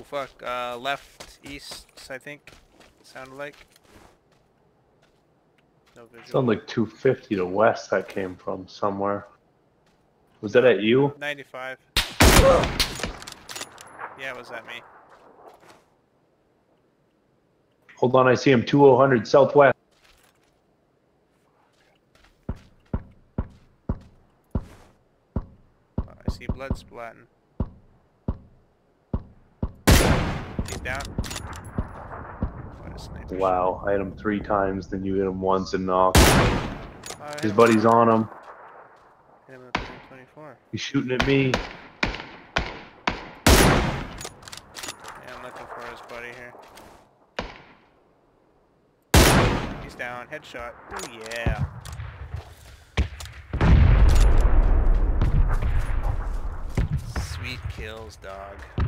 fuck. Left, east, I think. Sounded like. No visual. Sounded like 250 to west that came from somewhere. Was that at you? 95. Yeah, it was at me. Hold on, I see him 2000 southwest. I see blood splatting. He's down. What a sniper. Wow, I hit him 3 times, then you hit him once and knocked. His buddy's on him. Hit him at 24. He's shooting at me. Yeah, I'm looking for his buddy here. He's down. Headshot. Oh yeah. Sweet kills, dog.